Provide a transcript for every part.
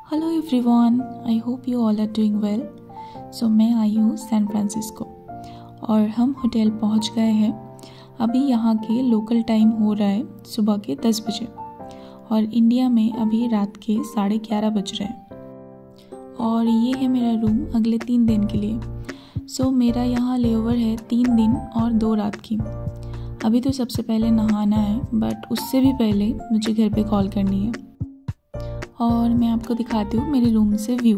Hello everyone, I hope you all are doing well. So मैं आई हूँ San Francisco और हम होटल पहुँच गए हैं। अभी यहाँ के लोकल टाइम हो रहा है सुबह के 10 बजे और इंडिया में अभी रात के 11:30 बज रहे हैं। और ये है मेरा रूम अगले 3 दिन के लिए। सो मेरा यहाँ लेओवर है 3 दिन और 2 रात की। अभी तो सबसे पहले नहाना है, बट उससे भी पहले मुझे घर पे कॉल करनी है। और मैं आपको दिखाती हूँ मेरे रूम से व्यू।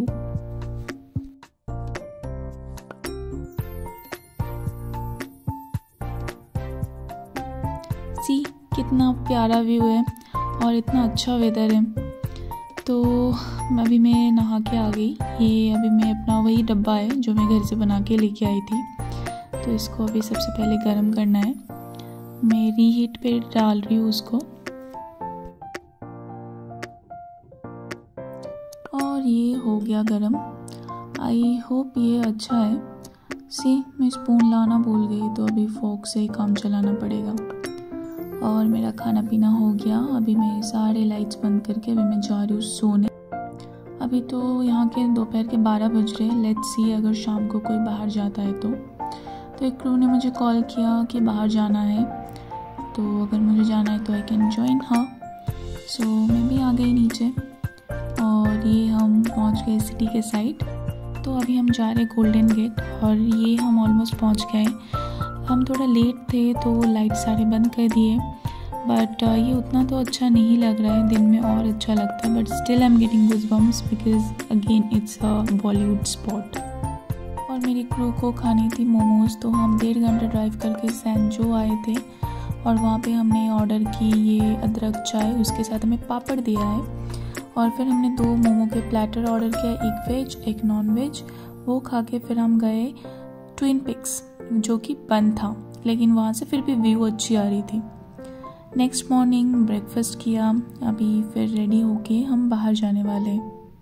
सी कितना प्यारा व्यू है और इतना अच्छा वेदर है। तो अभी मैं नहा के आ गई। ये अभी मैं अपना वही डब्बा है जो मैं घर से बना के लेके आई थी, तो इसको अभी सबसे पहले गर्म करना है। मैं रीहीट पे डाल रही हूँ उसको। और ये हो गया गरम। आई होप ये अच्छा है। सी मैं स्पून लाना भूल गई, तो अभी फोक से ही काम चलाना पड़ेगा। और मेरा खाना पीना हो गया। अभी मैं सारे लाइट्स बंद करके अभी मैं जा रही हूँ सोने। अभी तो यहाँ के दोपहर के 12 बज रहे हैं। लेट्स सी अगर शाम को कोई बाहर जाता है तो एक क्रू ने मुझे कॉल किया कि बाहर जाना है, तो अगर मुझे जाना है तो आई कैन ज्वाइन। हाँ, सो मैं भी आ गई नीचे और ये हम पहुंच गए सिटी के साइड। तो अभी हम जा रहे हैं गोल्डन गेट और ये हम ऑलमोस्ट पहुंच गए। हम थोड़ा लेट थे तो लाइट सारे बंद कर दिए, बट ये उतना तो अच्छा नहीं लग रहा है। दिन में और अच्छा लगता है, but still I am getting goosebumps because again it's a Bollywood spot. और मेरी क्रू को खानी थी मोमोज, तो हम 1.5 घंटा ड्राइव करके सैन जो आए थे और वहाँ पे हमने ऑर्डर की ये अदरक चाय, उसके साथ हमें पापड़ दिया है। और फिर हमने 2 मोमो के प्लेटर ऑर्डर किया, एक वेज एक नॉन वेज। वो खा के फिर हम गए ट्विन पिक्स, जो कि बंद था, लेकिन वहाँ से फिर भी व्यू अच्छी आ रही थी। नेक्स्ट मॉर्निंग ब्रेकफास्ट किया। अभी फिर रेडी होके हम बाहर जाने वाले।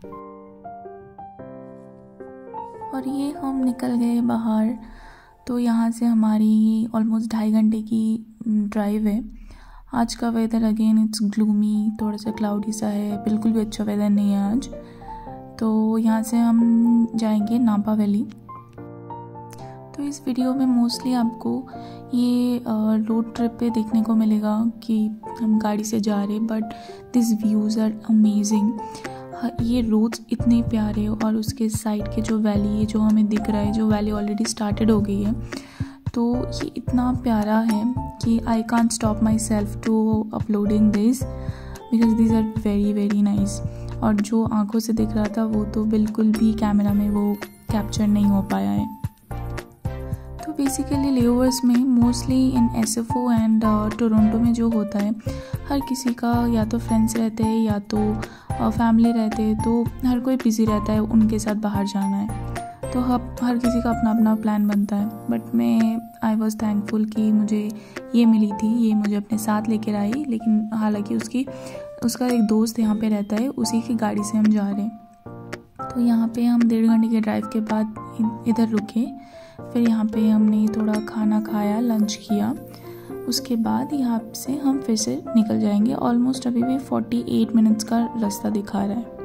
और ये हम निकल गए बाहर। तो यहाँ से हमारी ऑलमोस्ट 2.5 घंटे की ड्राइव है। आज का वेदर अगेन इट्स ग्लूमी, थोड़ा सा क्लाउडी सा है, बिल्कुल भी अच्छा वेदर नहीं है आज। तो यहाँ से हम जाएंगे नापा वैली। तो इस वीडियो में मोस्टली आपको ये रोड ट्रिप पे देखने को मिलेगा कि हम गाड़ी से जा रहे हैं, but this views are amazing. ये रोड्स इतने प्यारे और उसके साइड के जो वैली है जो हमें दिख रहा है, जो वैली ऑलरेडी स्टार्टेड हो गई है, तो ये इतना प्यारा है कि I can't stop my self to uploading this because this are very very nice. और जो आंखों से दिख रहा था वो तो बिल्कुल भी कैमरा में वो कैप्चर नहीं हो पाया है। तो बेसिकली लेओवर्स में mostly in SFO and Toronto में जो होता है, हर किसी का या तो फ्रेंड्स रहते हैं या तो फैमिली रहते हैं, तो हर कोई बिज़ी रहता है, उनके साथ बाहर जाना है, तो हर किसी का अपना अपना प्लान बनता है। बट मैं आई वॉज थैंकफुल कि मुझे ये मिली थी, ये मुझे अपने साथ लेकर आई। लेकिन हालांकि उसका एक दोस्त यहाँ पे रहता है, उसी की गाड़ी से हम जा रहे हैं। तो यहाँ पे हम 1.5 घंटे के ड्राइव के बाद इधर रुके। फिर यहाँ पे हमने थोड़ा खाना खाया, लंच किया। उसके बाद यहाँ से हम फिर से निकल जाएंगे। ऑलमोस्ट अभी भी 48 मिनट्स का रास्ता दिखा रहा है।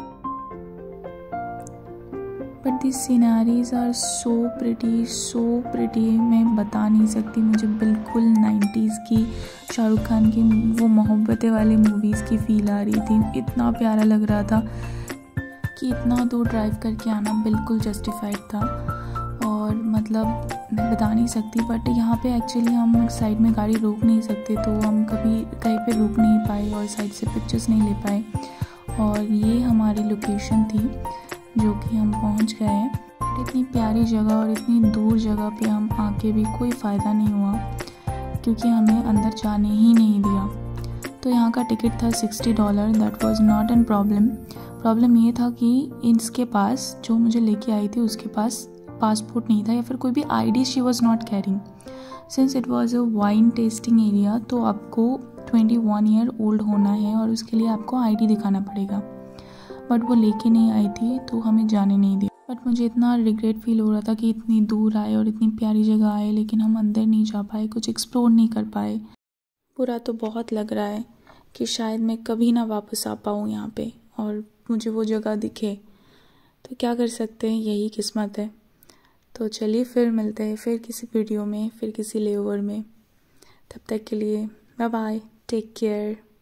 But this sceneries are so pretty, मैं बता नहीं सकती। मुझे बिल्कुल 90s की शाहरुख खान की वो मोहब्बतें वाली मूवीज़ की फील आ रही थी। इतना प्यारा लग रहा था कि इतना दूर ड्राइव करके आना बिल्कुल जस्टिफाइड था। और मतलब मैं बता नहीं सकती, बट यहाँ पे एक्चुअली हम साइड में गाड़ी रोक नहीं सकते, तो हम कभी कहीं पे रुक नहीं पाए और साइड से पिक्चर्स नहीं ले पाए। और ये हमारी लोकेशन थी जो कि हम पहुंच गए हैं। इतनी प्यारी जगह और इतनी दूर जगह पे हम आके भी कोई फ़ायदा नहीं हुआ, क्योंकि हमें अंदर जाने ही नहीं दिया। तो यहाँ का टिकट था $60। That was not an problem ये था कि इसके पास, जो मुझे लेके आई थी, उसके पास पासपोर्ट नहीं था या फिर कोई भी ID she was not carrying. Since it was a wine tasting area, तो आपको 21 ईयर ओल्ड होना है और उसके लिए आपको आईडी दिखाना पड़ेगा। बट वो लेके नहीं आई थी, तो हमें जाने नहीं दिया। बट मुझे इतना रिग्रेट फील हो रहा था कि इतनी दूर आए और इतनी प्यारी जगह आए, लेकिन हम अंदर नहीं जा पाए, कुछ एक्सप्लोर नहीं कर पाए। बुरा तो बहुत लग रहा है कि शायद मैं कभी ना वापस आ पाऊँ यहाँ पे। और मुझे वो जगह दिखे, तो क्या कर सकते हैं, यही किस्मत है। तो चलिए फिर मिलते हैं, फिर किसी वीडियो में, फिर किसी लेओवर में। तब तक के लिए बाय बाय, टेक केयर।